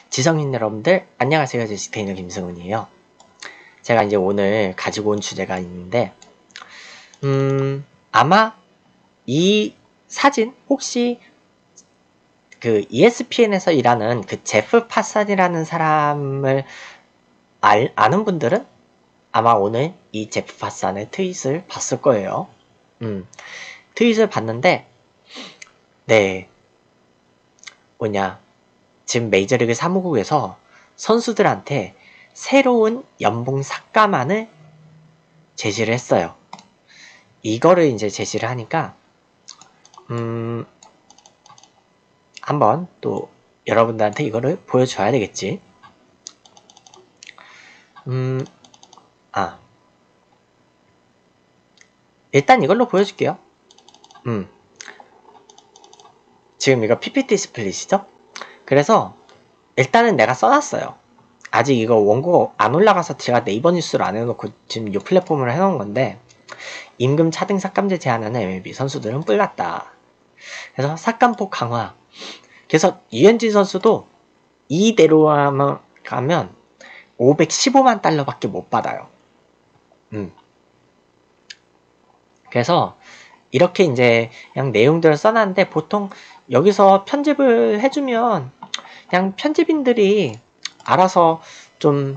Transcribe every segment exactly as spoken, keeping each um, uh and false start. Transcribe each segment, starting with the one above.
지성인 여러분들 안녕하세요. 제시 테이너 김승훈이에요. 제가 이제 오늘 가지고 온 주제가 있는데 음 아마 이 사진 혹시 그 이에스피엔에서 일하는 그 제프 파산이라는 사람을 알, 아는 분들은 아마 오늘 이 제프 파산의 트윗을 봤을 거예요. 음 트윗을 봤는데 네 뭐냐 지금 메이저리그 사무국에서 선수들한테 새로운 연봉 삭감안을 제시를 했어요. 이거를 이제 제시를 하니까 음 한번 또 여러분들한테 이거를 보여줘야 되겠지. 음 아 일단 이걸로 보여줄게요. 음 지금 이거 피피티 스플릿이죠? 그래서 일단은 내가 써놨어요. 아직 이거 원고 안 올라가서 제가 네이버 뉴스로 안 해놓고 지금 이 플랫폼으로 해놓은 건데 임금 차등 삭감제 제한하는 엠엘비 선수들은 뿔났다. 그래서 삭감폭 강화. 그래서 유현진 선수도 이대로 가면 오백십오만 달러밖에 못 받아요. 음. 그래서 이렇게 이제 그냥 내용들을 써놨는데 보통 여기서 편집을 해주면 그냥 편집인들이 알아서 좀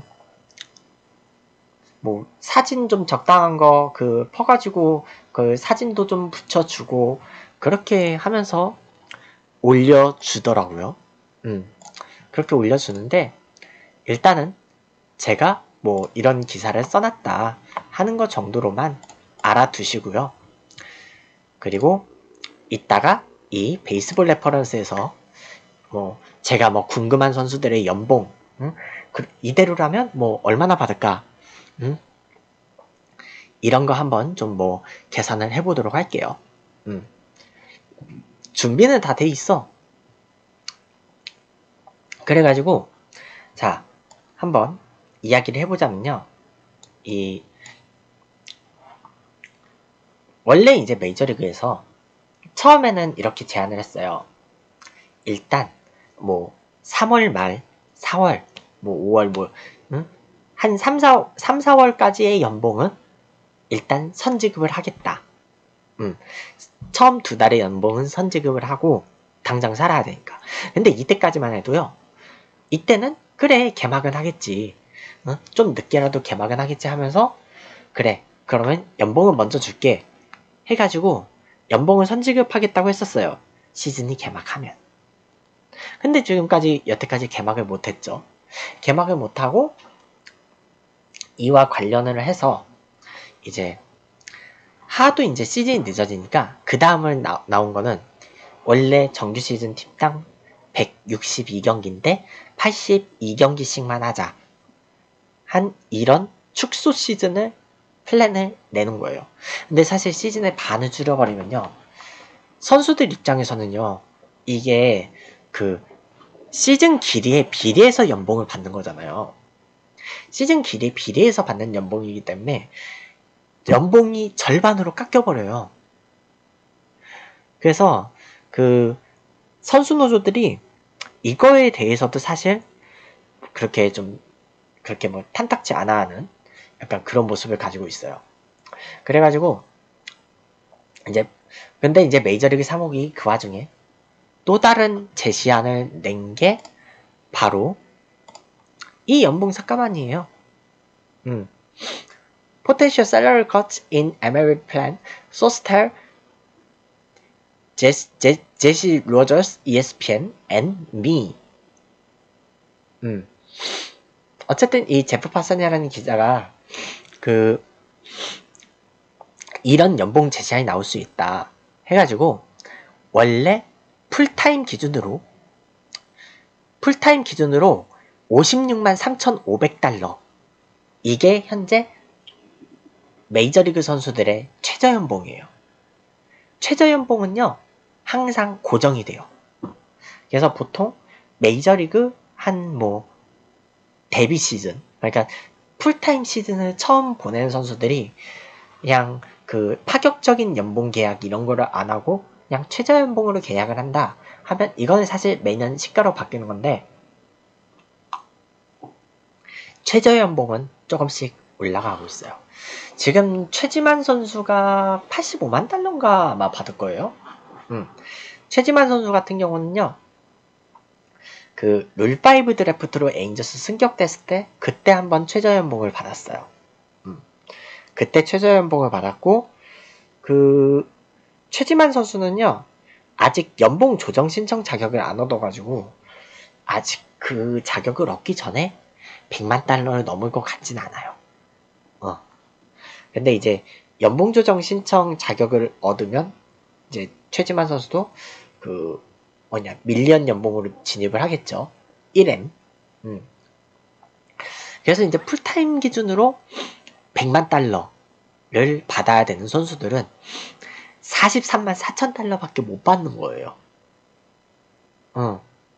뭐 사진 좀 적당한 거 그 퍼가지고 그 사진도 좀 붙여주고 그렇게 하면서 올려주더라고요. 음 그렇게 올려주는데 일단은 제가 뭐 이런 기사를 써놨다 하는 것 정도로만 알아두시고요. 그리고 이따가 이 베이스볼 레퍼런스에서 뭐 제가 뭐 궁금한 선수들의 연봉 응? 그 이대로라면 뭐 얼마나 받을까 응? 이런 거 한번 좀 뭐 계산을 해보도록 할게요. 음. 준비는 다 돼 있어. 그래가지고 자 한번 이야기를 해보자면요. 이 원래 이제 메이저리그에서 처음에는 이렇게 제안을 했어요. 일단 뭐 삼월 말, 사월, 뭐 오월 뭐 응? 한 삼, 사, 삼, 사월까지의 연봉은 일단 선지급을 하겠다. 음. 처음 두 달의 연봉은 선지급을 하고 당장 살아야 되니까. 근데 이때까지만 해도요. 이때는 그래 개막은 하겠지. 어? 좀 늦게라도 개막은 하겠지 하면서 그래 그러면 연봉은 먼저 줄게 해가지고 연봉을 선지급하겠다고 했었어요. 시즌이 개막하면. 근데 지금까지 여태까지 개막을 못했죠. 개막을 못하고 이와 관련을 해서 이제 하도 이제 시즌이 늦어지니까 그 다음을 나온 거는 원래 정규 시즌 팀당 백육십이 경기인데 팔십이 경기씩만 하자. 한 이런 축소 시즌을 플랜을 내는 거예요. 근데 사실 시즌의 반을 줄여버리면요. 선수들 입장에서는요. 이게 그 시즌 길이에 비례해서 연봉을 받는 거잖아요. 시즌 길이에 비례해서 받는 연봉이기 때문에 연봉이 절반으로 깎여버려요. 그래서 그 선수 노조들이 이거에 대해서도 사실 그렇게 좀 그렇게 뭐 탐탁지 않아 하는 약간 그런 모습을 가지고 있어요. 그래가지고 이제 근데 이제 메이저리그 사무국이 그 와중에 또 다른 제시안을 낸 게 바로 이 연봉 삭감안이에요. 음. Potential salary cuts in 엠엘비 plan, 소스텔, 제시 로저스, 이에스피엔, and me. 음. 어쨌든 이 제프 파산이라는 기자가 그 이런 연봉 제시안이 나올 수 있다 해가지고 원래 풀타임 기준으로 풀타임 기준으로 오십육만 삼천오백 달러 이게 현재 메이저리그 선수들의 최저연봉이에요. 최저연봉은요 항상 고정이 돼요. 그래서 보통 메이저리그 한 뭐 데뷔 시즌 그러니까 풀타임 시즌을 처음 보내는 선수들이 그냥 그 파격적인 연봉 계약 이런 거를 안 하고 그냥 최저연봉으로 계약을 한다 하면 이거는 사실 매년 시가로 바뀌는 건데 최저연봉은 조금씩 올라가고 있어요. 지금 최지만 선수가 팔십오만 달러인가 아마 받을 거예요. 음. 최지만 선수 같은 경우는요, 그 룰파이브 드래프트로 에인저스 승격됐을 때 그때 한번 최저연봉을 받았어요. 음. 그때 최저연봉을 받았고, 그 최지만 선수는요 아직 연봉 조정 신청 자격을 안 얻어가지고 아직 그 자격을 얻기 전에 백만 달러를 넘을 것 같진 않아요. 어. 근데 이제 연봉 조정 신청 자격을 얻으면 이제 최지만 선수도 그 뭐냐 밀리언 연봉으로 진입을 하겠죠. 일 엠. 음. 그래서 이제 풀타임 기준으로 백만 달러를 받아야 되는 선수들은 사십삼만 사천 달러밖에 못 받는 거예요. 어.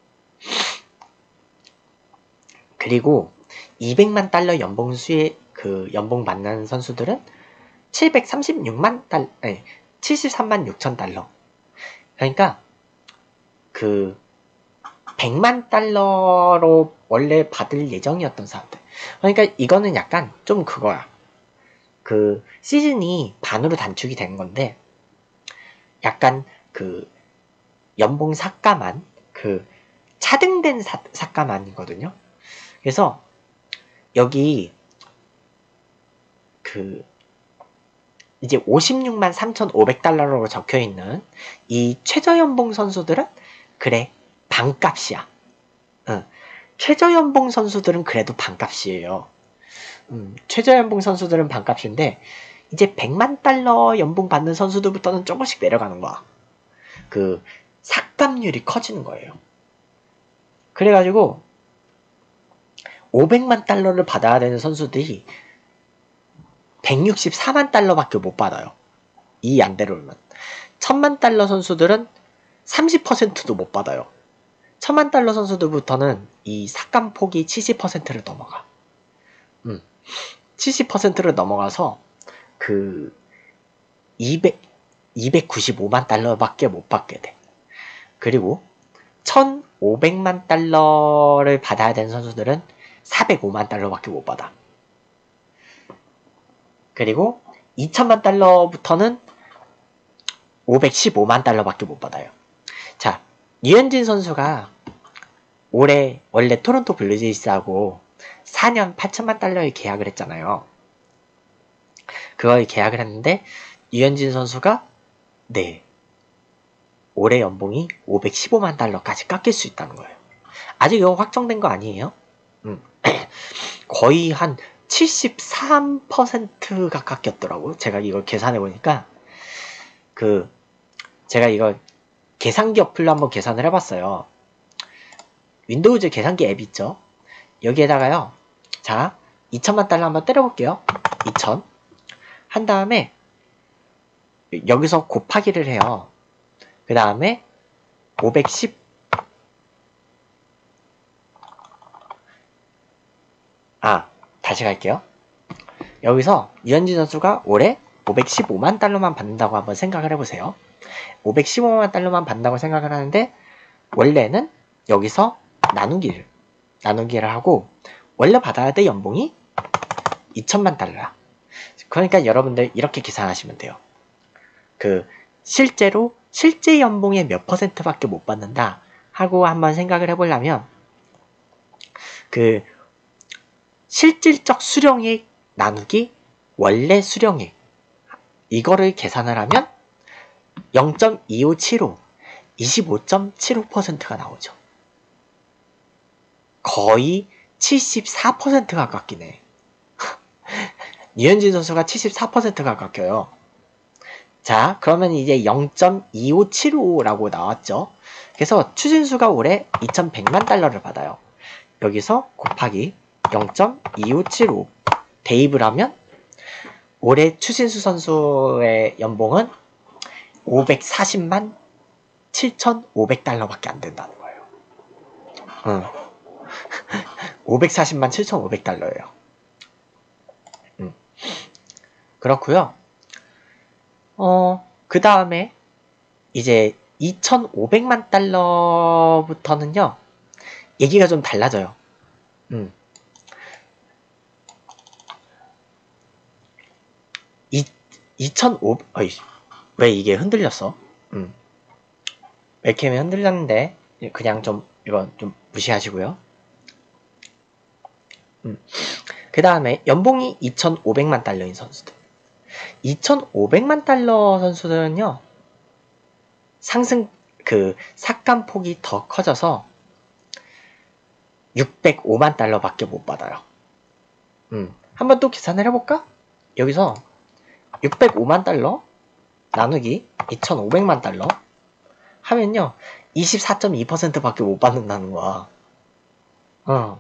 그리고 이백만 달러 연봉 수의 그 연봉 받는 선수들은 칠백삼십육만 달러, 아니, 칠십삼만 육천 달러. 그러니까 그 백만 달러로 원래 받을 예정이었던 사람들. 그러니까 이거는 약간 좀 그거야. 그 시즌이 반으로 단축이 된 건데 약간 그 연봉 삭감한 그 차등된 사, 삭감안이거든요. 그래서 여기 그 이제 오십육만 삼천오백 달러로 적혀있는 이 최저연봉 선수들은 그래 반값이야. 응. 최저연봉 선수들은 그래도 반값이에요. 음, 최저연봉 선수들은 반값인데 이제 백만 달러 연봉 받는 선수들부터는 조금씩 내려가는 거야. 그 삭감률이 커지는 거예요. 그래가지고 오백만 달러를 받아야 되는 선수들이 백육십사만 달러밖에 못 받아요. 이 안대로면. 천만 달러 선수들은 삼십 퍼센트도 못 받아요. 천만 달러 선수들부터는 이 삭감 폭이 칠십 퍼센트를 넘어가. 음, 칠십 퍼센트를 넘어가서 그 이백, 이백구십오만 달러밖에 못 받게 돼. 그리고 천오백만 달러를 받아야 되는 선수들은 사백오만 달러밖에 못 받아. 그리고 이천만 달러부터는 오백십오만 달러밖에 못 받아요. 자, 류현진 선수가 올해 원래 토론토 블루제이스하고 사 년 팔천만 달러에 계약을 했잖아요. 그걸 계약을 했는데 류현진 선수가 네 올해 연봉이 오백십오만 달러까지 깎일 수 있다는 거예요. 아직 이거 확정된 거 아니에요? 음. 거의 한 칠십삼 퍼센트가 깎였더라고요. 제가 이걸 계산해 보니까 그 제가 이거 계산기 어플로 한번 계산을 해봤어요. 윈도우즈 계산기 앱 있죠? 여기에다가요. 자, 이천만 달러 한번 때려볼게요. 이천. 한 다음에 여기서 곱하기를 해요. 그 다음에 오백십. 아, 다시 갈게요. 여기서 류현진 선수가 올해 오백십오만 달러만 받는다고 한번 생각을 해보세요. 오백십오만 달러만 받는다고 생각을 하는데 원래는 여기서 나누기를 나누기를 하고 원래 받아야 될 연봉이 이천만 달러야. 그러니까 여러분들 이렇게 계산하시면 돼요. 그 실제로 실제 연봉의 몇 퍼센트밖에 못 받는다 하고 한번 생각을 해보려면 그 실질적 수령액 나누기 원래 수령액 이거를 계산을 하면 영 점 이오칠오 이십오 점 칠오 퍼센트가 나오죠. 거의 칠십사 퍼센트가 깎이네. 류현진 선수가 칠십사 퍼센트가 깎여요. 자, 그러면 이제 영 점 이오칠오라고 나왔죠. 그래서 추진수가 올해 이천백만 달러를 받아요. 여기서 곱하기 영 점 이오칠오 대입을 하면 올해 추진수 선수의 연봉은 오백사십만 칠천오백 달러밖에 안 된다는 거예요. 응. 오백사십만 칠천오백 달러예요. 음. 그렇고요. 어, 그 다음에 이제 이천오백만 달러부터는요. 얘기가 좀 달라져요. 음. 이천오백, 어이, 왜 이게 흔들렸어? 음. 웹캠이 흔들렸는데, 그냥 좀, 이거 좀 무시하시고요. 음. 그 다음에 연봉이 이천오백만 달러인 선수들. 이천오백만 달러 선수들은요, 상승, 그, 삭감폭이 더 커져서 육백오만 달러밖에 못 받아요. 음. 한번 또 계산을 해볼까? 여기서 육백오만 달러 나누기 이천오백만 달러 하면요, 이십사 점 이 퍼센트밖에 못 받는다는 거야. 어.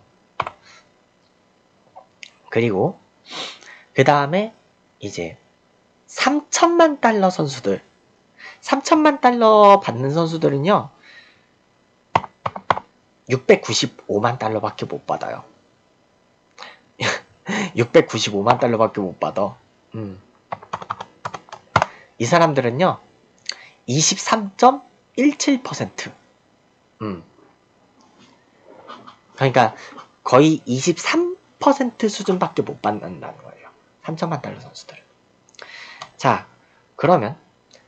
그리고, 그 다음에, 이제, 삼천만 달러 선수들. 삼천만 달러 받는 선수들은요, 육백구십오만 달러밖에 못 받아요. 육백구십오만 달러밖에 못 받아. 음. 이 사람들은요, 이십삼 점 일칠 퍼센트. 음. 그러니까 거의 이십삼 퍼센트 수준밖에 못 받는다는 거예요. 삼천만 달러 선수들은. 자, 그러면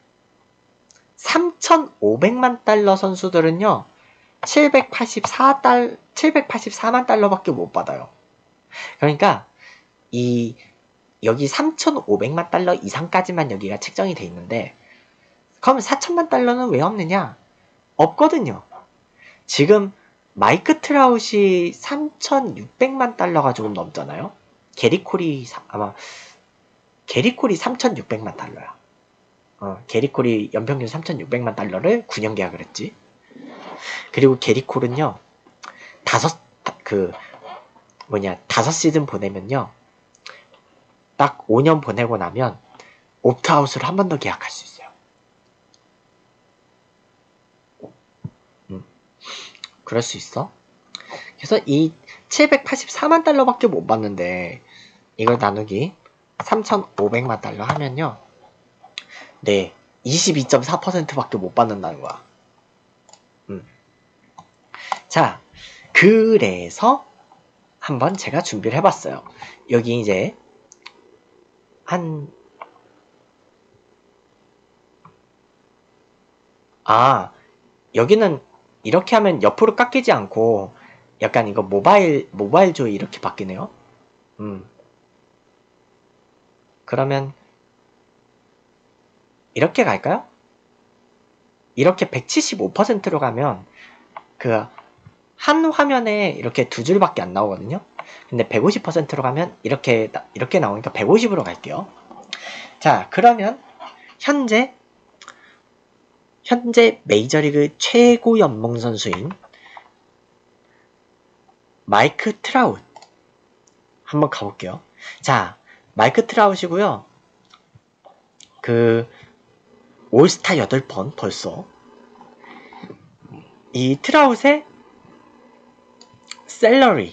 삼천오백만 달러 선수들은요, 칠백팔십사 달, 칠백팔십사만 달러밖에 못 받아요. 그러니까 이 여기 삼천오백만 달러 이상까지만 여기가 책정이 돼 있는데, 그럼 사천만 달러는 왜 없느냐? 없거든요. 지금 마이크 트라웃이 삼천육백만 달러가 조금 넘잖아요. 게리 콜이 아마 게리 콜이 삼천육백만 달러야. 어, 게리 콜이 연평균 삼천육백만 달러를 구 년 계약을 했지. 그리고 게리 콜은요, 다섯 그 뭐냐 다섯 시즌 보내면요, 딱 오 년 보내고 나면 옵트아웃을 한 번 더 계약할 수 있어요. 음, 그럴 수 있어. 그래서 이 칠백팔십사만 달러밖에 못 받는데, 이걸 나누기 삼천오백만 달러 하면요, 네, 이십이 점 사 퍼센트밖에 못 받는다는 거야. 음. 자, 그래서 한번 제가 준비를 해봤어요. 여기 이제 한 아, 여기는 이렇게 하면 옆으로 깎이지 않고 약간 이거 모바일 모바일 조이 이렇게 바뀌네요. 음. 그러면 이렇게 갈까요? 이렇게 백칠십오 퍼센트로 가면 그 한 화면에 이렇게 두 줄밖에 안 나오거든요. 근데 백오십 퍼센트로 가면 이렇게 이렇게 나오니까 백오십으로 갈게요. 자, 그러면 현재 현재 메이저리그 최고 연봉 선수인 마이크 트라웃 한번 가볼게요. 자, 마이크 트라웃이고요. 그 올스타 여덟 번 벌써. 이 트라웃의 셀러리,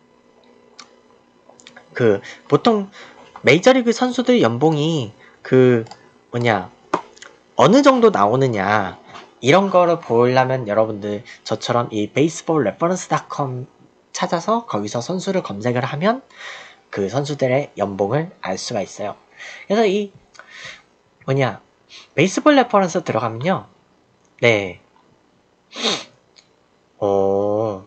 그 보통 메이저리그 선수들 연봉이 그 뭐냐 어느 정도 나오느냐 이런 거를 보려면 여러분들 저처럼 이 베이스볼 레퍼런스 닷컴 찾아서 거기서 선수를 검색을 하면 그 선수들의 연봉을 알 수가 있어요. 그래서 이 뭐냐 베이스볼 레퍼런스 들어가면요, 네, 어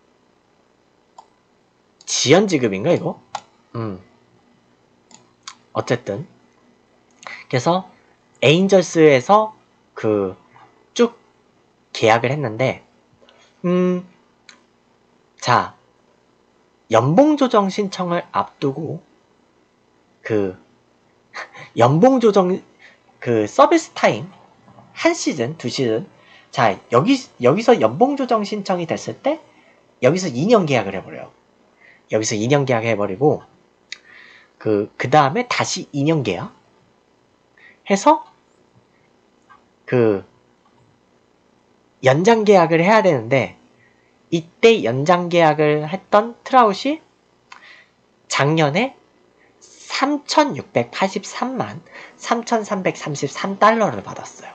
지연지급인가 이거? 음 어쨌든 그래서 에인절스에서 그 쭉 계약을 했는데, 음, 자, 연봉 조정 신청을 앞두고 그 연봉 조정 그 서비스 타임 한 시즌, 두 시즌, 자 여기 여기서 연봉 조정 신청이 됐을 때 여기서 이 년 계약을 해버려요. 여기서 이 년 계약을 해버리고 그 그 다음에 다시 이 년 계약 해서 그 연장 계약을 해야 되는데, 이때 연장 계약을 했던 트라웃이 작년에 삼천육백팔십삼만 삼천삼백삼십삼 달러를 받았어요.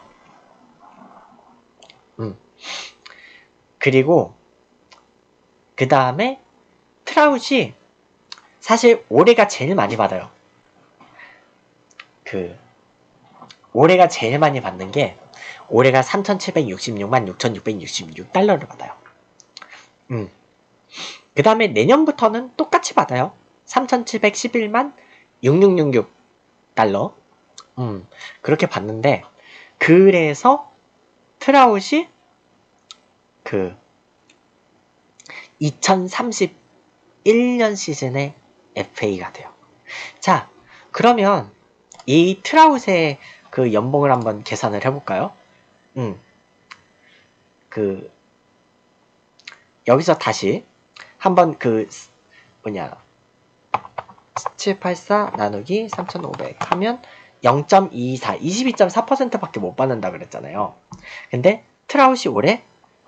음. 그리고 그 다음에 트라웃이 사실 올해가 제일 많이 받아요. 그 올해가 제일 많이 받는 게 올해가 삼천칠백육십육만 육천육백육십육 달러를 받아요. 음. 그 다음에 내년부터는 똑같이 받아요. 삼천칠백십일만 육천육백육십육 달러. 음. 그렇게 받는데 그래서 트라웃이 그 이천삼십일 년 시즌의 에프에이가 돼요. 자, 그러면 이 트라웃의 그 연봉을 한번 계산을 해볼까요? 음, 그 여기서 다시 한번 그 뭐냐 칠백팔십사 나누기 삼천오백 하면 영 점 이이사, 이십이 점 사 퍼센트밖에 못 받는다 그랬잖아요. 근데 트라웃이 올해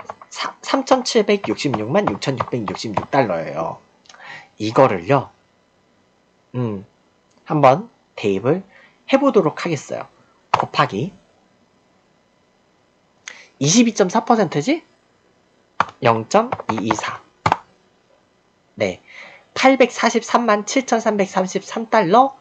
삼천칠백육십육만 육천육백육십육 달러예요. 이거를요, 음, 한번 대입을 해보도록 하겠어요. 곱하기 이십이 점 사 퍼센트지? 영 점 이이사. 네. 팔백사십삼만 칠천삼백삼십삼 달러?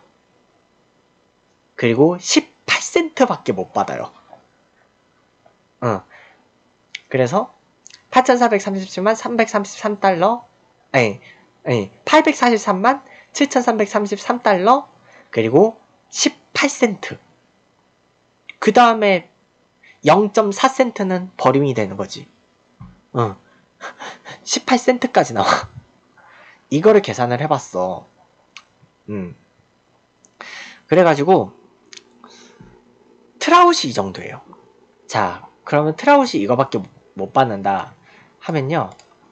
그리고 십팔 센트밖에 못 받아요. 어. 그래서 팔천사백삼십칠만 삼백삼십삼 달러? 아니, 아니, 팔백사십삼만 칠천삼백삼십삼 달러? 그리고 십팔 센트. 그 다음에 영 점 사 센트는 버림이 되는 거지. 어. 십팔 센트까지 나와. 이거를 계산을 해봤어. 음. 그래가지고 트라웃이 이 정도예요. 자, 그러면 트라웃이 이거밖에 못 받는다 하면요.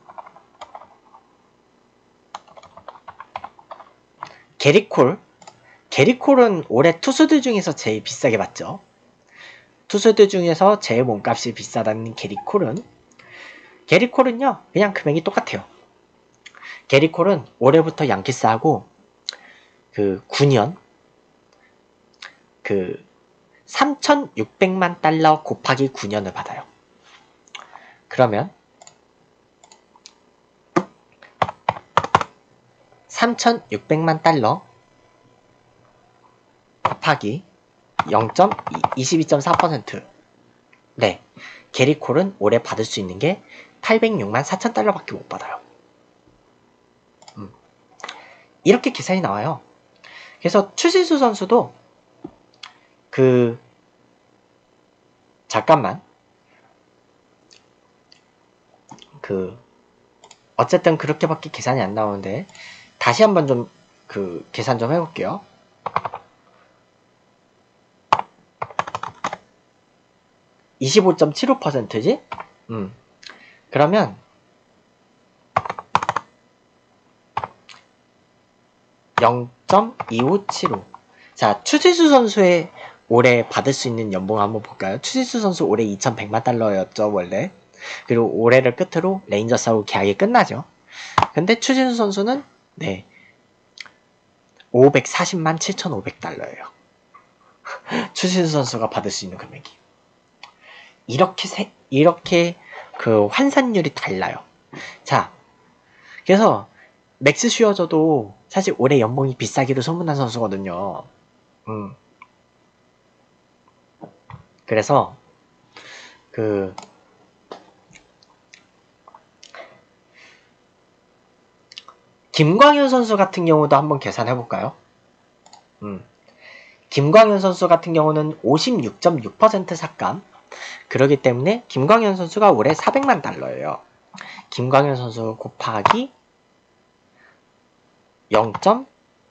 게리콜. 게리콜은 올해 투수들 중에서 제일 비싸게 받죠. 투수들 중에서 제일 몸값이 비싸다는 게리콜은 게리콜은요. 그냥 금액이 똑같아요. 게리콜은 올해부터 양키스하고 그 구 년 그 삼천육백만 달러 곱하기 구 년을 받아요. 그러면 삼천육백만 달러 곱하기 이십이 점 사 퍼센트. 네, 게리콜은 올해 받을 수 있는 게 팔백육만 사천 달러밖에 못 받아요. 음. 이렇게 계산이 나와요. 그래서 추신수 선수도 그 잠깐만 그 어쨌든 그렇게밖에 계산이 안 나오는데 다시 한번 좀 그 계산 좀 해볼게요. 이십오 점 칠오 퍼센트지? 음. 그러면 영 점 이오칠오. 자, 추신수 선수의 올해 받을 수 있는 연봉 한번 볼까요? 추신수 선수 올해 이천백만 달러였죠, 원래. 그리고 올해를 끝으로 레인저스하고 계약이 끝나죠. 근데 추신수 선수는 네 오백사십만 칠천오백 달러예요. 추신수 선수가 받을 수 있는 금액이. 이렇게 세, 이렇게 그 환산율이 달라요. 자, 그래서 맥스 슈어저도 사실 올해 연봉이 비싸기로 소문난 선수거든요. 음. 그래서 그 김광현 선수 같은 경우도 한번 계산해 볼까요? 음. 김광현 선수 같은 경우는 오십육 점 육 퍼센트 삭감. 그러기 때문에 김광현 선수가 올해 사백만 달러예요. 김광현 선수 곱하기 영 점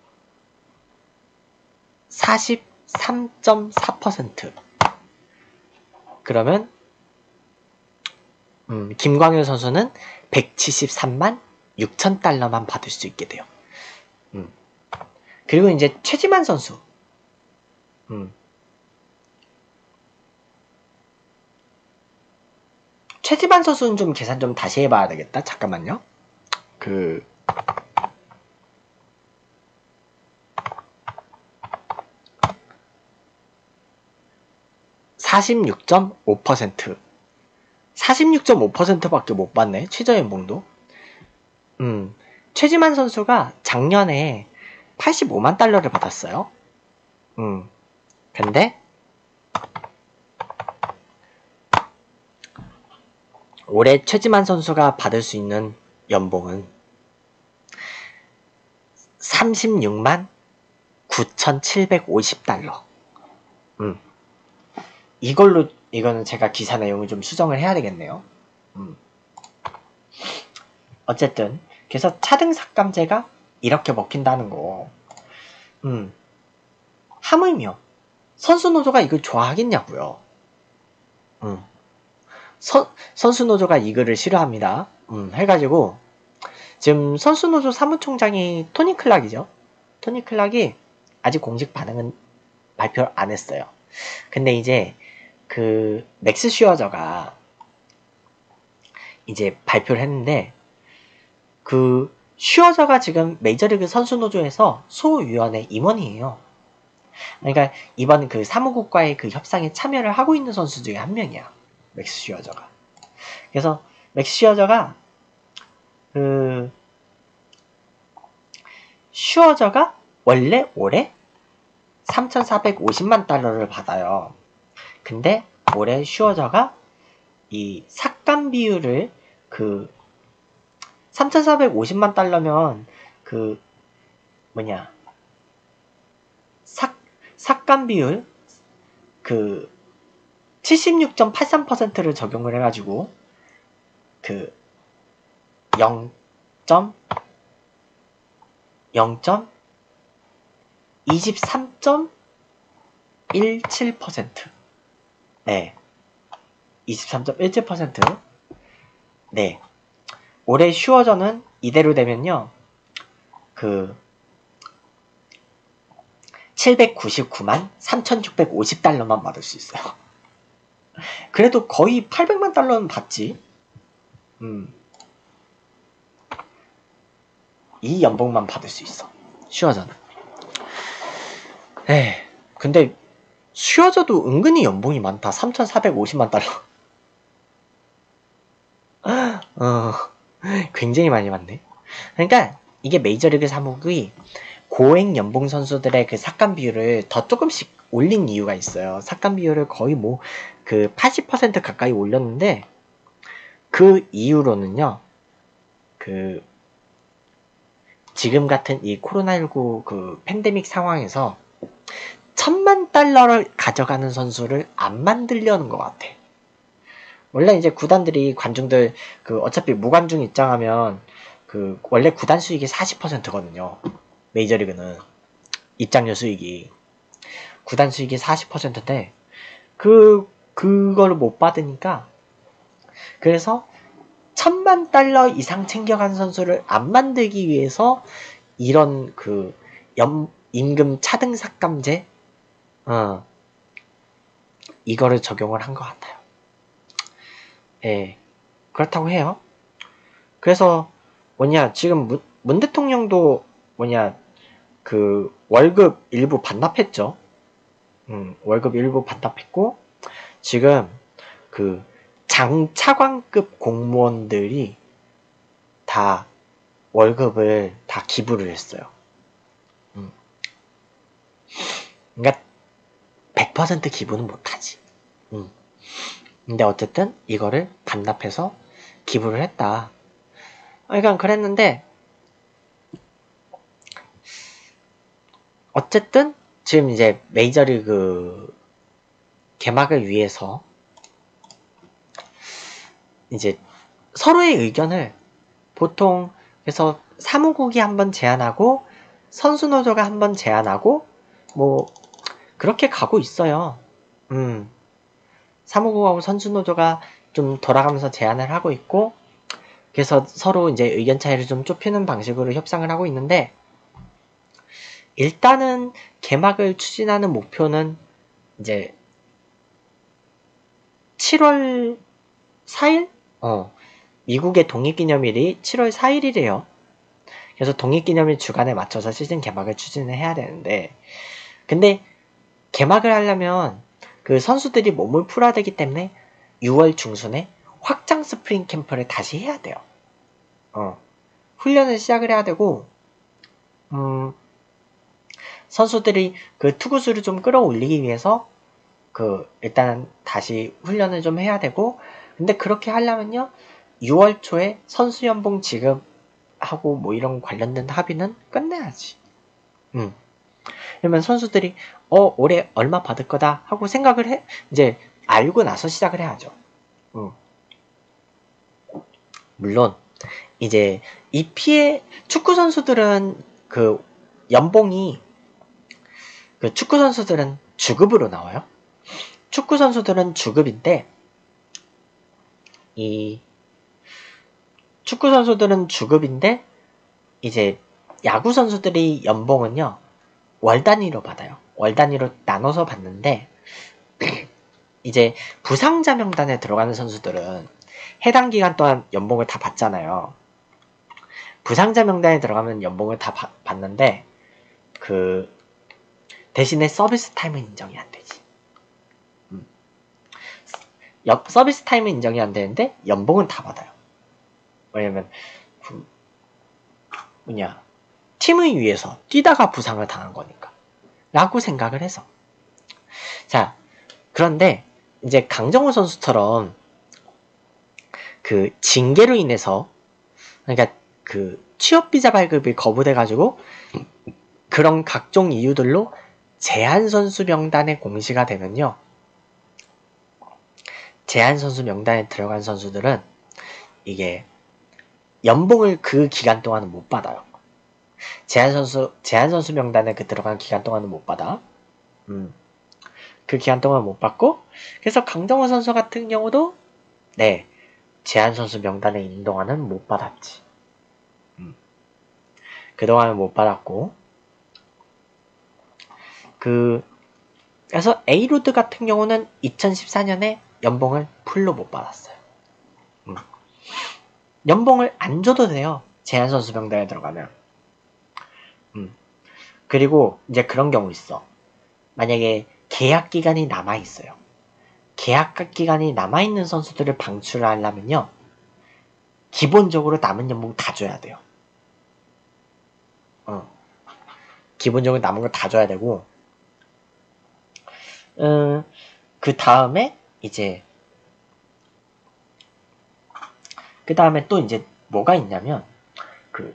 사십삼 점 사 퍼센트. 그러면 음, 김광현 선수는 백칠십삼만 육천 달러만 받을 수 있게 돼요. 음. 그리고 이제 최지만 선수. 음. 최지만 선수는 좀 계산 좀 다시 해봐야 되겠다. 잠깐만요. 그 사십육 점 오 퍼센트. 사십육 점 오 퍼센트밖에 못 받네. 최저연봉도. 음, 최지만 선수가 작년에 팔십오만 달러를 받았어요. 음, 근데 올해 최지만 선수가 받을 수 있는 연봉은 삼십육만 구천칠백오십 달러. 음. 이걸로, 이거는 제가 기사 내용을 좀 수정을 해야 되겠네요. 음. 어쨌든, 그래서 차등 삭감제가 이렇게 먹힌다는 거. 음. 하물며, 선수노조가 이걸 좋아하겠냐고요. 음. 선, 선수노조가 이거를 싫어합니다. 음, 해가지고, 지금 선수노조 사무총장이 토니 클락이죠. 토니 클락이 아직 공식 반응은 발표를 안 했어요. 근데 이제 그 맥스 슈어저가 이제 발표를 했는데 그 슈어저가 지금 메이저리그 선수노조에서 소위원회 임원이에요. 그러니까 이번 그 사무국과의 그 협상에 참여를 하고 있는 선수 중에 한 명이야. 맥스 슈어저가. 그래서 맥스 슈어저가 그 슈어저가 원래 올해 삼천사백오십만 달러를 받아요. 근데 올해 슈어저가 이 삭감 비율을 그 삼천사백오십만 달러면 그 뭐냐 삭 삭감 비율 그 칠십육 점 팔삼 퍼센트를 적용을 해가지고 그 영 점 이십삼 점 일칠 퍼센트. 네. 이십삼 점 일칠 퍼센트. 네. 올해 슈어저는 이대로 되면요. 그 칠백구십구만 삼천육백오십 달러만 받을 수 있어요. 그래도 거의 팔백만 달러는 받지. 음. 이 연봉만 받을 수 있어. 슈어저는. 에이, 근데 슈어저도 은근히 연봉이 많다. 삼천사백오십만 달러. 어, 굉장히 많이 받네. 그러니까 이게 메이저리그 사무국이 고액 연봉 선수들의 그 삭감 비율을 더 조금씩 올린 이유가 있어요. 삭감 비율을 거의 뭐 그 팔십 퍼센트 가까이 올렸는데 그 이유로는요. 그 지금 같은 이 코로나십구 그 팬데믹 상황에서 천만 달러를 가져가는 선수를 안 만들려는 것 같아. 원래 이제 구단들이 관중들 그 어차피 무관중 입장하면 그 원래 구단 수익이 사십 퍼센트거든요. 메이저리그는 입장료 수익이 구단 수익이 사십 퍼센트인데 그 그걸 못 받으니까 그래서 천만 달러 이상 챙겨간 선수를 안 만들기 위해서 이런 그 연, 임금 차등 삭감제 어, 이거를 적용을 한 것 같아요. 예, 그렇다고 해요. 그래서 뭐냐 지금 문, 문 대통령도 뭐냐 그 월급 일부 반납했죠. 음, 월급 일부 반납했고 지금 그 장차관급 공무원들이 다 월급을 다 기부를 했어요. 음. 그러니까 백 퍼센트 기부는 못하지. 음. 근데 어쨌든 이거를 반납해서 기부를 했다. 그러니까 그랬는데 어쨌든 지금 이제 메이저리그 개막을 위해서 이제 서로의 의견을 보통 그래서 사무국이 한번 제안하고 선수노조가 한번 제안하고 뭐 그렇게 가고 있어요. 음. 사무국하고 선수노조가 좀 돌아가면서 제안을 하고 있고 그래서 서로 이제 의견 차이를 좀 좁히는 방식으로 협상을 하고 있는데 일단은 개막을 추진하는 목표는 이제 칠월 사일? 어, 미국의 독립기념일이 칠월 사일이래요. 그래서 독립기념일 주간에 맞춰서 시즌 개막을 추진을 해야 되는데 근데 개막을 하려면 그 선수들이 몸을 풀어야 되기 때문에 유월 중순에 확장 스프링 캠프를 다시 해야 돼요. 어, 훈련을 시작을 해야 되고 음, 선수들이 그 투구수를 좀 끌어올리기 위해서 그 일단 다시 훈련을 좀 해야 되고 근데 그렇게 하려면요, 유월 초에 선수 연봉 지급하고 뭐 이런 관련된 합의는 끝내야지. 음. 그러면 선수들이 어 올해 얼마 받을 거다 하고 생각을 해, 이제 알고 나서 시작을 해야죠. 음. 물론 이제 이 피해 축구 선수들은 그 연봉이 그 축구 선수들은 주급으로 나와요. 축구 선수들은 주급인데 이 축구 선수들은 주급인데 이제 야구 선수들이 연봉은요 월 단위로 받아요. 월 단위로 나눠서 받는데 이제 부상자 명단에 들어가는 선수들은 해당 기간 동안 연봉을 다 받잖아요. 부상자 명단에 들어가면 연봉을 다 바, 받는데 그 대신에 서비스 타임은 인정이 안 되지. 음. 여, 서비스 타임은 인정이 안 되는데 연봉은 다 받아요. 왜냐면 그 뭐냐 팀을 위해서 뛰다가 부상을 당한 거니까 라고 생각을 해서. 자, 그런데 이제 강정호 선수처럼 그 징계로 인해서, 그러니까 그 취업비자 발급이 거부돼가지고 그런 각종 이유들로 제한 선수 명단에 공시가 되면요, 제한 선수 명단에 들어간 선수들은 이게 연봉을 그 기간 동안은 못 받아요. 제한 선수 제한 선수 명단에 그 들어간 기간 동안은 못 받아. 음. 그 기간 동안 못 받고, 그래서 강정호 선수 같은 경우도 네 제한 선수 명단에 있는 동안은 못 받았지. 음. 그동안은 못 받았고, 그 그래서 A로드 같은 경우는 이천십사 년에 연봉을 풀로 못 받았어요. 음. 연봉을 안 줘도 돼요, 제한 선수 명단에 들어가면. 음. 그리고 이제 그런 경우 있어. 만약에 계약 기간이 남아 있어요. 계약 기간이 남아 있는 선수들을 방출하려면요, 기본적으로 남은 연봉 다 줘야 돼요. 어. 기본적으로 남은 거 다 줘야 되고, 음, 그 다음에 이제 그 다음에 또 이제 뭐가 있냐면 그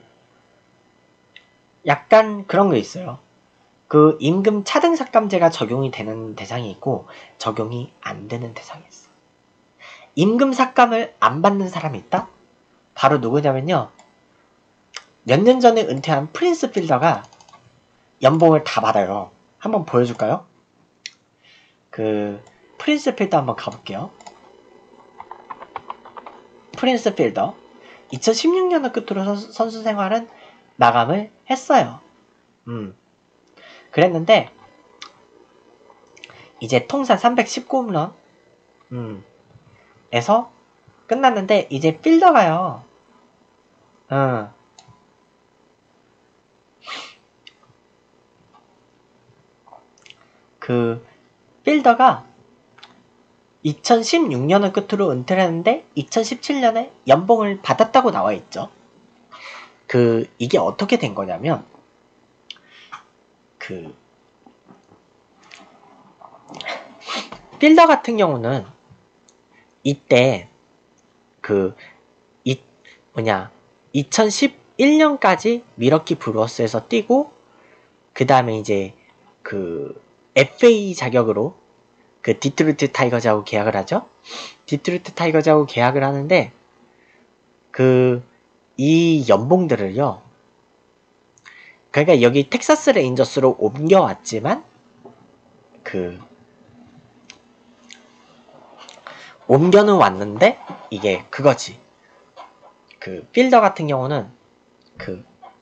약간 그런 게 있어요. 그 임금 차등 삭감제가 적용이 되는 대상이 있고 적용이 안 되는 대상이 있어. 임금 삭감을 안 받는 사람이 있다? 바로 누구냐면요, 몇 년 전에 은퇴한 프린스 필더가 연봉을 다 받아요. 한번 보여줄까요? 그 프린스 필더 한번 가볼게요. 프린스 필더 이천십육 년을 끝으로 선수, 선수 생활은 마감을 했어요. 음. 그랬는데 이제 통산 삼백십구 홈런 음, 에서 끝났는데 이제 필더가요. 어, 그 필더가 이천십육 년을 끝으로 은퇴를 했는데 이천십칠 년에 연봉을 받았다고 나와 있죠. 그 이게 어떻게 된 거냐면 그 필더 같은 경우는 이때 그 이 뭐냐 이천십일 년까지 미러키 브루어스에서 뛰고, 그 다음에 이제 그 에프에이 자격으로 그 디트로이트 타이거즈하고 계약을 하죠. 디트로이트 타이거즈하고 계약을 하는데 그 이 연봉들을요, 그러니까 여기 텍사스 레인저스로 옮겨왔지만 그 옮겨는 왔는데 이게 그거지. 그 필더 같은 경우는 그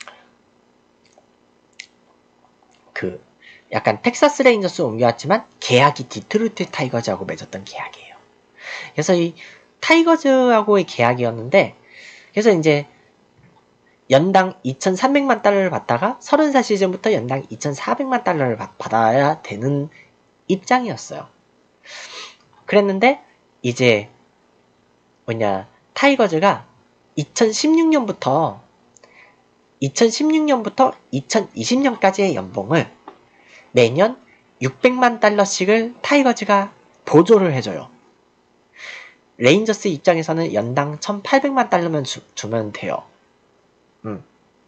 그 약간 텍사스 레인저스 옮겨왔지만 계약이 디트로이트 타이거즈하고 맺었던 계약이에요. 그래서 이 타이거즈하고의 계약이었는데, 그래서 이제 연당 이천삼백만 달러를 받다가 서른사 시즌부터 연당 이천사백만 달러를 받, 받아야 되는 입장이었어요. 그랬는데 이제 뭐냐 타이거즈가 이천십육 년부터 이천십육 년부터 이천이십 년까지의 연봉을 매년 육백만 달러씩을 타이거즈가 보조를 해줘요. 레인저스 입장에서는 연당 천팔백만 달러면 주, 주면 돼요. 음.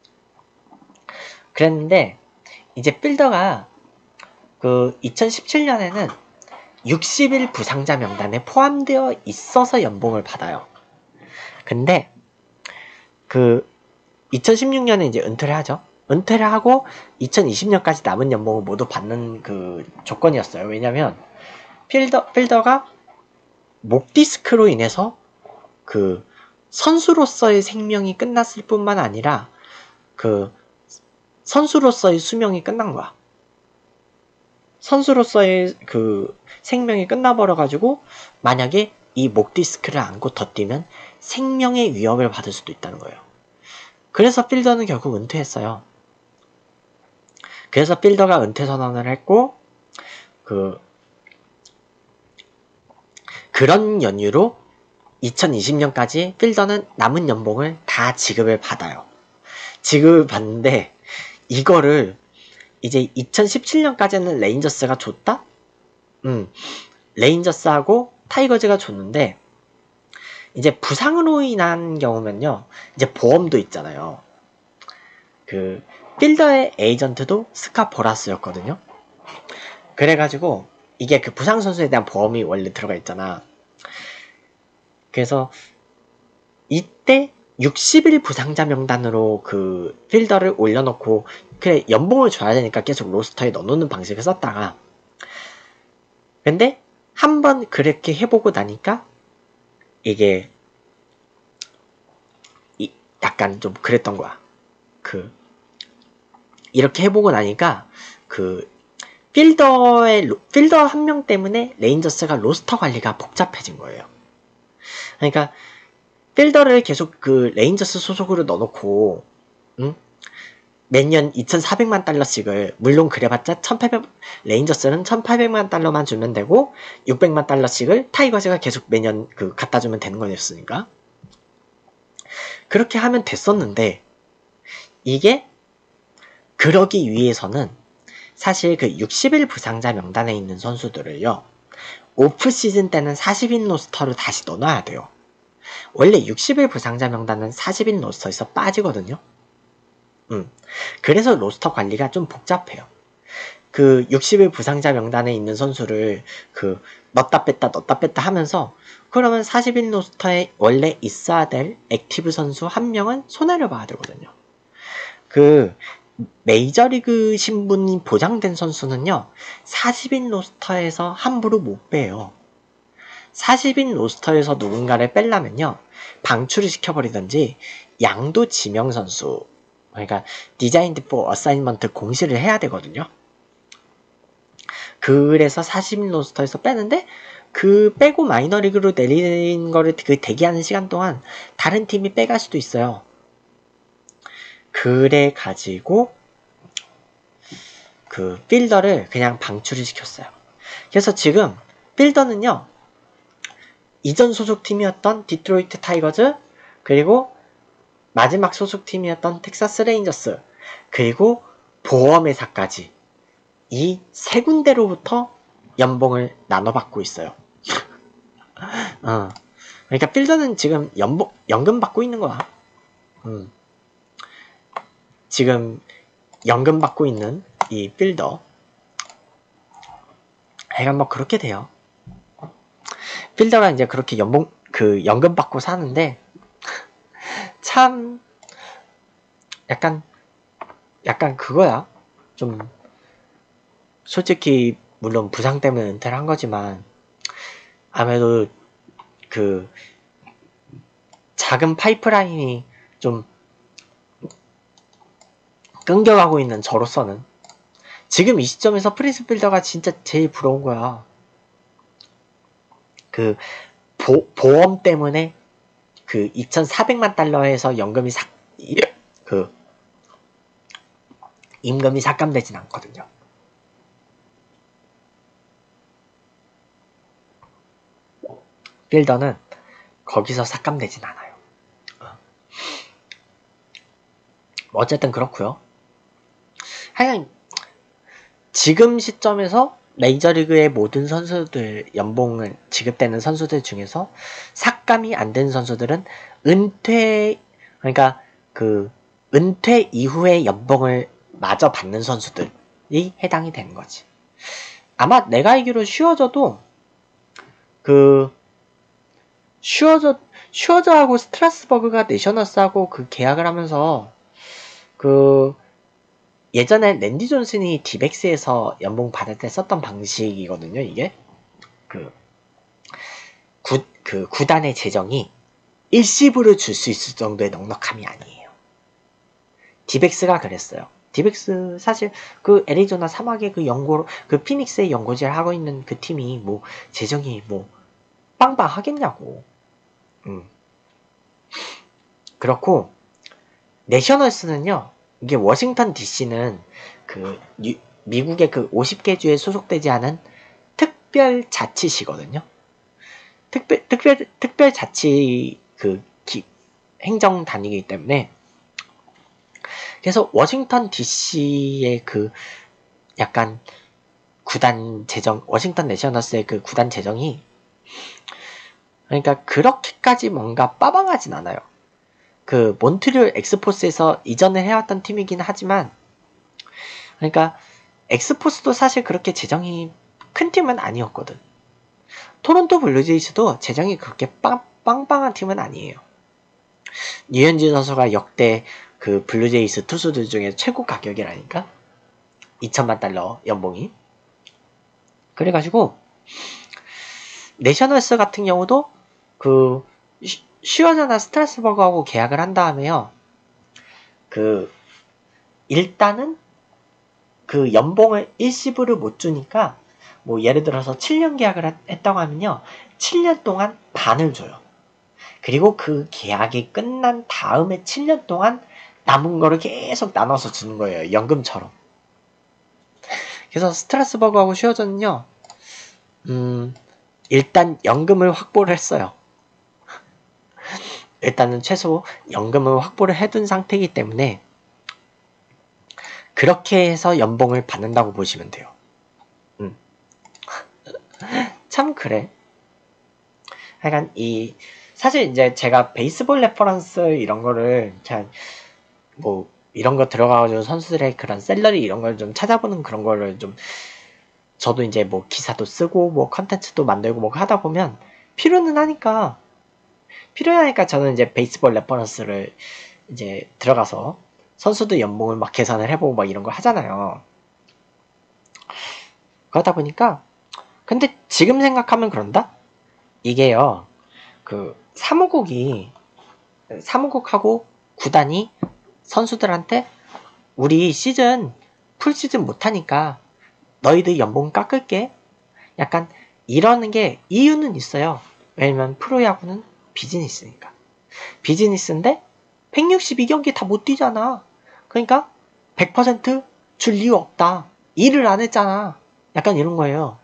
그랬는데 이제 필더가 그 이천십칠 년에는 육십 일 부상자 명단에 포함되어 있어서 연봉을 받아요. 근데 그 이천십육 년에 이제 은퇴를 하죠. 은퇴를 하고 이천이십 년까지 남은 연봉을 모두 받는 그 조건이었어요. 왜냐면 필더 필더가 목 디스크로 인해서 그 선수로서의 생명이 끝났을 뿐만 아니라 그 선수로서의 수명이 끝난 거야. 선수로서의 그 생명이 끝나버려가지고 만약에 이 목 디스크를 안고 더 뛰면 생명의 위협을 받을 수도 있다는 거예요. 그래서 필더는 결국 은퇴했어요. 그래서 필더가 은퇴 선언을 했고 그 그런 연유로 이천이십 년까지 필더는 남은 연봉을 다 지급을 받아요. 지급을 받는데 이거를 이제 이천십칠 년까지는 레인저스가 줬다? 음, 레인저스하고 타이거즈가 줬는데 이제 부상으로 인한 경우면요. 이제 보험도 있잖아요. 그 필더의 에이전트도 스카 보라스였거든요. 그래가지고 이게 그 부상 선수에 대한 보험이 원래 들어가 있잖아. 그래서 이때 육십 일 부상자 명단으로 그 필더를 올려놓고 그래 연봉을 줘야 되니까 계속 로스터에 넣어놓는 방식을 썼다가 근데 한번 그렇게 해보고 나니까 이게 이 약간 좀 그랬던 거야. 그 이렇게 해보고 나니까 그 필더의 필더 한 명 때문에 레인저스가 로스터 관리가 복잡해진 거예요. 그러니까 필더를 계속 그 레인저스 소속으로 넣어놓고 응? 매년 이천사백만 달러씩을 물론 그래봤자 천팔백 레인저스는 천팔백만 달러만 주면 되고 육백만 달러씩을 타이거즈가 계속 매년 그 갖다 주면 되는 거였으니까 그렇게 하면 됐었는데 이게 그러기 위해서는 사실 그 육십 일 부상자 명단에 있는 선수들을요 오프 시즌 때는 사십 인 로스터로 다시 넣어놔야 돼요. 원래 육십 일 부상자 명단은 사십 인 로스터에서 빠지거든요. 음. 그래서 로스터 관리가 좀 복잡해요. 그 육십 일 부상자 명단에 있는 선수를 그 넣었다 뺐다 넣었다 뺐다 하면서 그러면 사십 인 로스터에 원래 있어야 될 액티브 선수 한 명은 손해를 봐야 되거든요. 그 메이저리그 신분이 보장된 선수는요 사십 인 로스터에서 함부로 못 빼요. 사십 인 로스터에서 누군가를 빼려면요 방출을 시켜버리든지 양도 지명 선수 그러니까 디자인드 포 어사인먼트 공시를 해야 되거든요. 그래서 사십 인 로스터에서 빼는데 그 빼고 마이너리그로 내리는 거를 그 대기하는 시간 동안 다른 팀이 빼갈 수도 있어요. 그래 가지고 그 필더를 그냥 방출을 시켰어요. 그래서 지금 필더는요 이전 소속팀이었던 디트로이트 타이거즈 그리고 마지막 소속팀이었던 텍사스 레인저스 그리고 보험회사까지 이 세 군데로부터 연봉을 나눠받고 있어요. 어. 그러니까 필더는 지금 연봉, 연금 받고 있는 거야. 음. 지금 연금 받고 있는 이 필더 하여간 뭐 그렇게 돼요. 필더가 이제 그렇게 연봉 그 연금 받고 사는데 참 약간 약간 그거야. 좀 솔직히 물론 부상 때문에 은퇴를 한 거지만 아무래도 그 작은 파이프라인이 좀 끊겨가고 있는 저로서는 지금 이 시점에서 프린스 필더가 진짜 제일 부러운 거야. 그 보, 보험 때문에 그 이천사백만 달러에서 연금이 삭, 그 임금이 삭감되진 않거든요. 필더는 거기서 삭감되진 않아요. 어쨌든 그렇고요. 하여간 지금 시점에서 메이저리그의 모든 선수들 연봉을 지급되는 선수들 중에서 삭감이 안 된 선수들은 은퇴 그러니까 그 은퇴 이후의 연봉을 마저 받는 선수들이 해당이 되는 거지. 아마 내가 알기로 슈어저도 그 슈어저 슈어저하고 스트라스버그가 내셔널스하고 그 계약을 하면서 그 예전에 랜디 존슨이 디백스에서 연봉 받을 때 썼던 방식이거든요. 이게 그, 구, 그 구단의 재정이 일시불을 줄 수 있을 정도의 넉넉함이 아니에요. 디백스가 그랬어요. 디백스 사실 그 애리조나 사막의 그 연고 그 피닉스의 연고지를 하고 있는 그 팀이 뭐 재정이 뭐 빵빵 하겠냐고. 음. 그렇고 내셔널스는요. 이게 워싱턴 디씨는 그 유, 미국의 그 오십 개 주에 소속되지 않은 특별 자치시거든요. 특별 특별 특별 자치 그 기, 행정 단위이기 때문에 그래서 워싱턴 디씨의 그 약간 구단 재정 워싱턴 내셔널스의 그 구단 재정이 그러니까 그렇게까지 뭔가 빠방하진 않아요. 그 몬트리올 엑스포스에서 이전을 해왔던 팀이긴 하지만 그러니까 엑스포스도 사실 그렇게 재정이 큰 팀은 아니었거든. 토론토 블루제이스도 재정이 그렇게 빵, 빵빵한 팀은 아니에요. 류현진 선수가 역대 그 블루제이스 투수들 중에 최고 가격이라니까 이천만 달러 연봉이. 그래가지고 내셔널스 같은 경우도 그 슈어저나 스트라스버그하고 계약을 한 다음에요. 그 일단은 그 연봉을 일시불을 못 주니까 뭐 예를 들어서 칠 년 계약을 했다고 하면요. 칠 년 동안 반을 줘요. 그리고 그 계약이 끝난 다음에 칠 년 동안 남은 거를 계속 나눠서 주는 거예요. 연금처럼. 그래서 스트라스버그하고 슈어저는요. 음, 일단 연금을 확보를 했어요. 일단은 최소 연금을 확보를 해둔 상태이기 때문에 그렇게 해서 연봉을 받는다고 보시면 돼요. 음. 참 그래. 하여간 이 사실 이제 제가 베이스볼 레퍼런스 이런 거를 잘 뭐 이런 거 들어가가지고 선수들의 그런 셀러리 이런 걸 좀 찾아보는 그런 거를 좀 저도 이제 뭐 기사도 쓰고 뭐 컨텐츠도 만들고 뭐 하다 보면 필요는 하니까 필요하니까 저는 이제 베이스볼 레퍼런스를 이제 들어가서 선수들 연봉을 막 계산을 해보고 막 이런 거 하잖아요. 그러다 보니까 근데 지금 생각하면 그런다? 이게요. 그 사무국이 사무국하고 구단이 선수들한테 우리 시즌 풀시즌 못하니까 너희들 연봉 깎을게. 약간 이러는 게 이유는 있어요. 왜냐면 프로야구는 비즈니스니까. 비즈니스인데 백육십이 경기 다 못 뛰잖아. 그러니까 백 퍼센트 줄 이유 없다. 일을 안 했잖아. 약간 이런 거예요.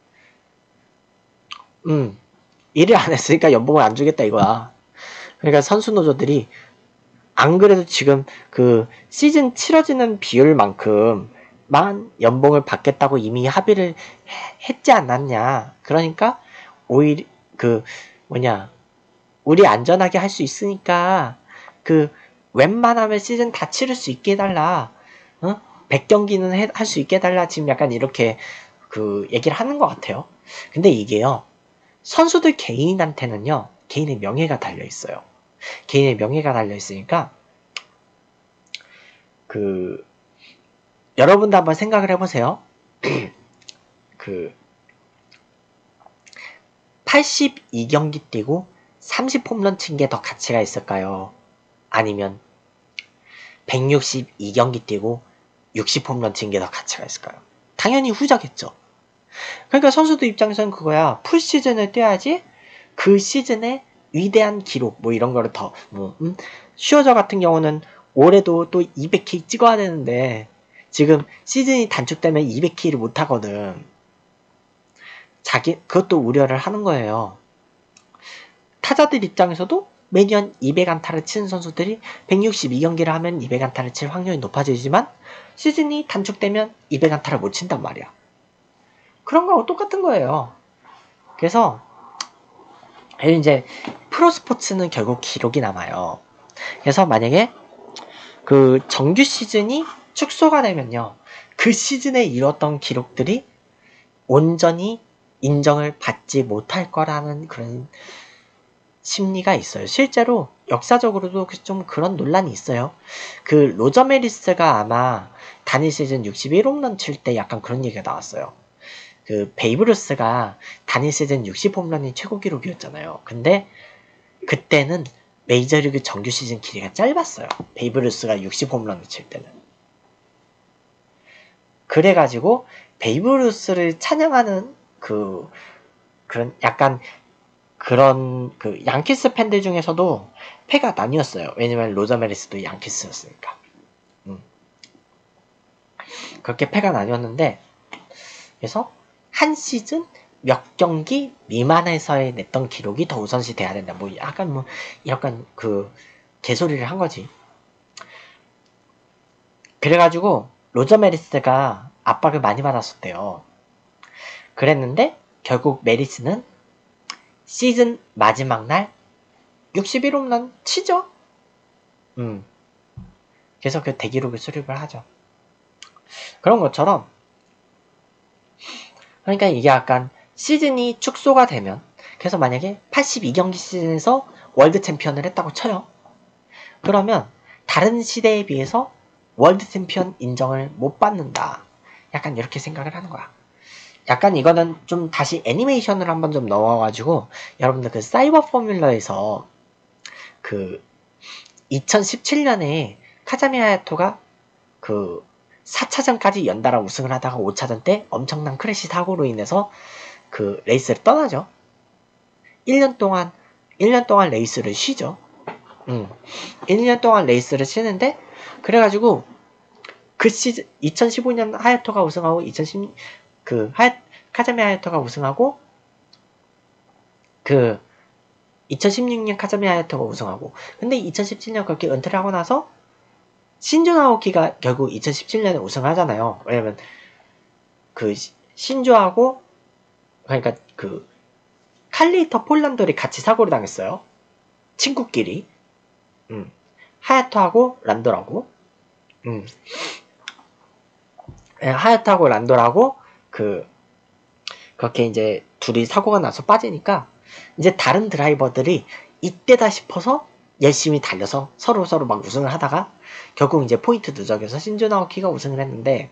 음, 일을 안 했으니까 연봉을 안 주겠다 이거야. 그러니까 선수 노조들이 안 그래도 지금 그 시즌 치러지는 비율만큼만 연봉을 받겠다고 이미 합의를 했지 않았냐. 그러니까 오히려 그 뭐냐 우리 안전하게 할 수 있으니까 그 웬만하면 시즌 다 치를 수 있게 해달라. 어? 백 경기는 할 수 있게 해달라. 지금 약간 이렇게 그 얘기를 하는 것 같아요. 근데 이게요. 선수들 개인한테는요. 개인의 명예가 달려있어요. 개인의 명예가 달려있으니까 그 여러분도 한번 생각을 해보세요. 그 팔십이 경기 뛰고 삼십 홈런 친 게 더 가치가 있을까요? 아니면 백육십이 경기 뛰고 육십 홈런 친 게 더 가치가 있을까요? 당연히 후자겠죠. 그러니까 선수들 입장에서는 그거야. 풀시즌을 뛰어야지 그 시즌의 위대한 기록 뭐 이런 거를 더 뭐 음? 슈어저 같은 경우는 올해도 또 이백 케이 찍어야 되는데 지금 시즌이 단축되면 이백 케이를 못 하거든. 자기 그것도 우려를 하는 거예요. 타자들 입장에서도 매년 이백 안타를 치는 선수들이 백육십이 경기를 하면 이백 안타를 칠 확률이 높아지지만 시즌이 단축되면 이백 안타를 못 친단 말이야. 그런 거하고 똑같은 거예요. 그래서 이제 프로스포츠는 결국 기록이 남아요. 그래서 만약에 그 정규 시즌이 축소가 되면요, 그 시즌에 이뤘던 기록들이 온전히 인정을 받지 못할 거라는 그런 심리가 있어요. 실제로 역사적으로도 좀 그런 논란이 있어요. 그 로저 메리스가 아마 단일 시즌 육십일 홈런 칠 때 약간 그런 얘기가 나왔어요. 그 베이브 루스가 단일 시즌 육십 홈런이 최고 기록이었잖아요. 근데 그때는 메이저리그 정규 시즌 길이가 짧았어요. 베이브 루스가 육십 홈런을 칠 때는. 그래가지고 베이브 루스를 찬양하는 그 그런 약간 그런 그 양키스 팬들 중에서도 패가 나뉘었어요. 왜냐면 로저 메리스도 양키스였으니까. 음. 그렇게 패가 나뉘었는데, 그래서 한 시즌 몇 경기 미만에서의 냈던 기록이 더 우선시 돼야 된다. 뭐 약간 뭐 약간 그 개소리를 한 거지. 그래가지고 로저 메리스가 압박을 많이 받았었대요. 그랬는데 결국 메리스는 시즌 마지막 날 육십일 홈런 치죠. 음. 그래서 그 대기록을 수립을 하죠. 그런 것처럼, 그러니까 이게 약간 시즌이 축소가 되면, 그래서 만약에 팔십이 경기 시즌에서 월드 챔피언을 했다고 쳐요. 그러면 다른 시대에 비해서 월드 챔피언 인정을 못 받는다. 약간 이렇게 생각을 하는 거야. 약간 이거는 좀 다시 애니메이션을 한번 좀 넣어가지고 여러분들 그 사이버 포뮬러에서 그 이천십칠 년에 카자미 하야토가 그 사 차전까지 연달아 우승을 하다가 오 차전 때 엄청난 크래시 사고로 인해서 그 레이스를 떠나죠. 일 년 동안 일 년 동안 레이스를 쉬죠. 음. 일 년 동안 레이스를 쉬는데, 그래가지고 그 시즌 이천십오 년 하야토가 우승하고 이천십 그 하야 카자미 하야토가 우승하고 그 이천십육 년 카자미 하야토가 우승하고, 근데 이천십칠 년 그렇게 은퇴를 하고 나서 신조 나오키가 결국 이천십칠 년에 우승을 하잖아요. 왜냐면 그 신조하고, 그러니까 그 칼리터 폴란돌이 같이 사고를 당했어요. 친구끼리. 음. 하야토하고 란도라고. 음. 하야토하고 란도라고 그 그렇게 이제 둘이 사고가 나서 빠지니까 이제 다른 드라이버들이 이때다 싶어서 열심히 달려서 서로 서로 막 우승을 하다가 결국 이제 포인트 누적에서 신조 나오키가 우승을 했는데,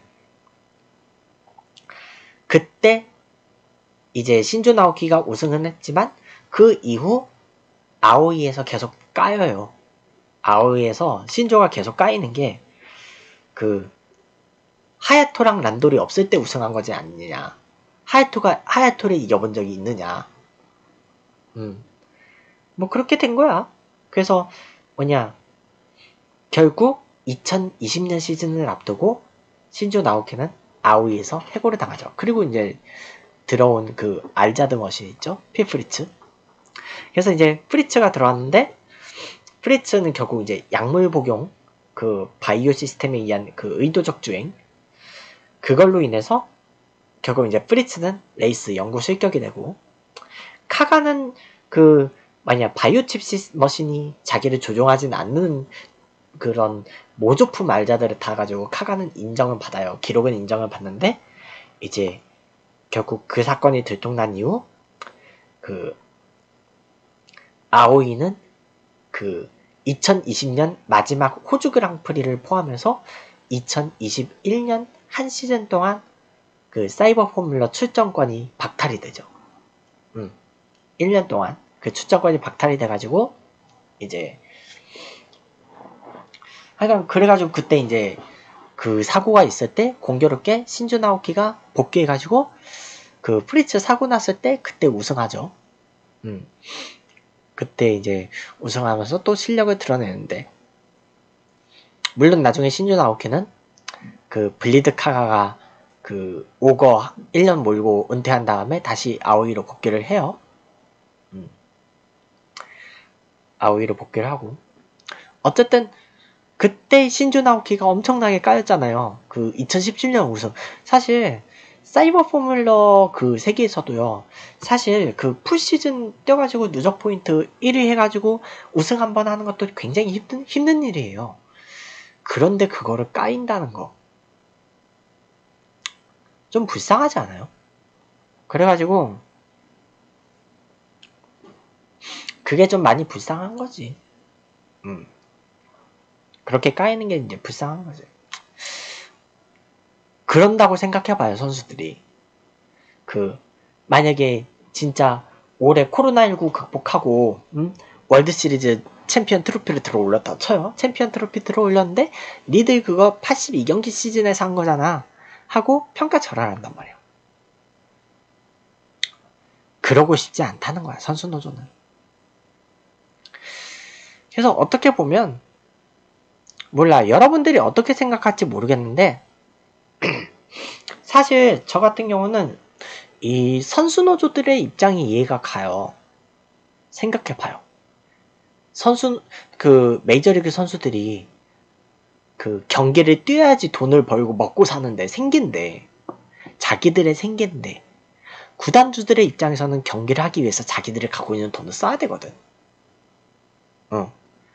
그때 이제 신조 나오키가 우승은 했지만 그 이후 아오이에서 계속 까여요. 아오이에서 신조가 계속 까이는 게 그 하야토랑 란돌이 없을 때 우승한 거지 않느냐. 하야토가 하야토를 이겨본 적이 있느냐. 음. 뭐 그렇게 된 거야. 그래서 뭐냐, 결국 이천이십 년 시즌을 앞두고 신조 나오키는 아오이에서 해고를 당하죠. 그리고 이제 들어온 그 알자드 머신 있죠? 피프리츠. 그래서 이제 프리츠가 들어왔는데, 프리츠는 결국 이제 약물 복용, 그 바이오 시스템에 의한 그 의도적 주행, 그걸로 인해서 결국 이제 프리츠는 레이스 연구 실격이 되고, 카가는 그 만약 바이오칩 머신이 자기를 조종하진 않는 그런 모조품 알자들을 타가지고 카가는 인정을 받아요. 기록은 인정을 받는데, 이제 결국 그 사건이 들통난 이후 그 아오이는 그 이천이십 년 마지막 호주 그랑프리를 포함해서 이천이십일 년 한 시즌 동안 그 사이버 포뮬러 출전권이 박탈이 되죠. 음, 일 년 동안 그 출전권이 박탈이 돼가지고 이제 하여간 그래가지고 그때 이제 그 사고가 있을 때 공교롭게 신주 나오키가 복귀해가지고 그 프리츠 사고 났을 때 그때 우승하죠. 음. 그때 이제 우승하면서 또 실력을 드러내는데, 물론 나중에 신주 나오키는 그 블리드 카가가 그 오거 일 년 몰고 은퇴한 다음에 다시 아오이로 복귀를 해요. 음. 아오이로 복귀를 하고, 어쨌든 그때 신주 나오키가 엄청나게 까였잖아요. 그 이천십칠 년 우승. 사실 사이버 포뮬러 그 세계에서도요, 사실 그 풀시즌 뛰어가지고 누적 포인트 일 위 해가지고 우승 한번 하는 것도 굉장히 힘든, 힘든 일이에요. 그런데 그거를 까인다는 거. 좀 불쌍하지 않아요? 그래가지고, 그게 좀 많이 불쌍한 거지. 음. 그렇게 까이는 게 이제 불쌍한 거지. 그런다고 생각해봐요, 선수들이. 그, 만약에 진짜 올해 코로나십구 극복하고, 음? 월드 시리즈 챔피언 트로피를 들어 올렸다 쳐요. 챔피언 트로피 들어 올렸는데, 니들 그거 팔십이 경기 시즌에서 한 거잖아. 하고 평가 절하한단 말이야. 그러고 싶지 않다는 거야, 선수 노조는. 그래서 어떻게 보면, 몰라, 여러분들이 어떻게 생각할지 모르겠는데, 사실 저 같은 경우는 이 선수 노조들의 입장이 이해가 가요. 생각해봐요. 선수, 그 메이저리그 선수들이 그 경기를 뛰어야지 돈을 벌고 먹고 사는데, 생긴데, 자기들의 생계인데, 구단주들의 입장에서는 경기를 하기 위해서 자기들이 갖고 있는 돈을 써야 되거든. 어.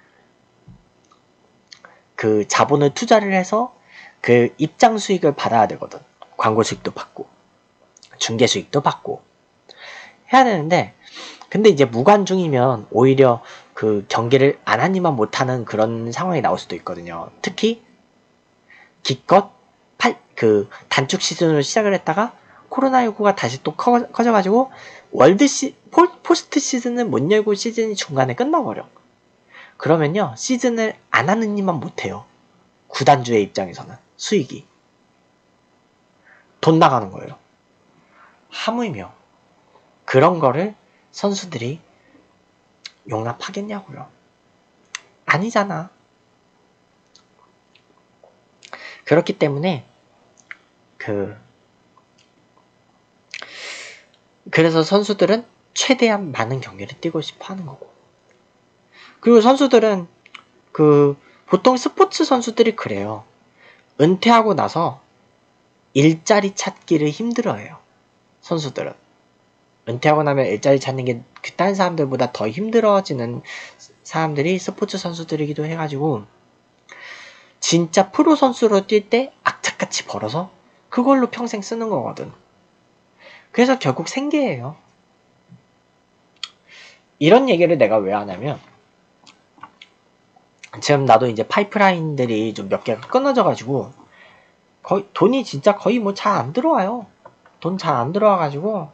그 자본을 투자를 해서 그 입장 수익을 받아야 되거든. 광고 수익도 받고, 중계 수익도 받고 해야 되는데, 근데 이제 무관중이면 오히려 그 경기를 안 하니만 못하는 그런 상황이 나올 수도 있거든요. 특히 기껏 팔, 그 단축 시즌으로 시작을 했다가 코로나십구가 다시 또 커, 커져가지고 월드 시, 포, 포스트 시즌을 못 열고 시즌이 중간에 끝나버려. 그러면요, 시즌을 안 하는 이만 못해요. 구단주의 입장에서는 수익이 돈 나가는 거예요. 하물며 그런 거를 선수들이 용납하겠냐고요. 아니잖아. 그렇기 때문에 그 그래서 선수들은 최대한 많은 경기를 뛰고 싶어 하는 거고, 그리고 선수들은 그 보통 스포츠 선수들이 그래요. 은퇴하고 나서 일자리 찾기를 힘들어해요. 선수들은 은퇴하고 나면 일자리 찾는 게 그 다른 사람들보다 더 힘들어지는 사람들이 스포츠 선수들이기도 해가지고, 진짜 프로 선수로 뛸 때 악착같이 벌어서 그걸로 평생 쓰는 거거든. 그래서 결국 생계예요. 이런 얘기를 내가 왜 하냐면, 지금 나도 이제 파이프라인들이 좀 몇 개가 끊어져가지고 거의 돈이 진짜 거의 뭐 잘 안 들어와요. 돈 잘 안 들어와가지고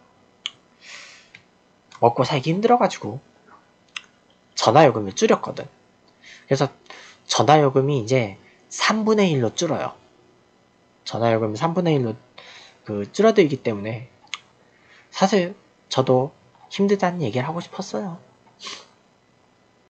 먹고 살기 힘들어가지고 전화요금을 줄였거든. 그래서 전화요금이 이제 삼분의 일로 줄어요. 전화요금이 삼분의 일로 그 줄어들기 때문에 사실 저도 힘들다는 얘기를 하고 싶었어요.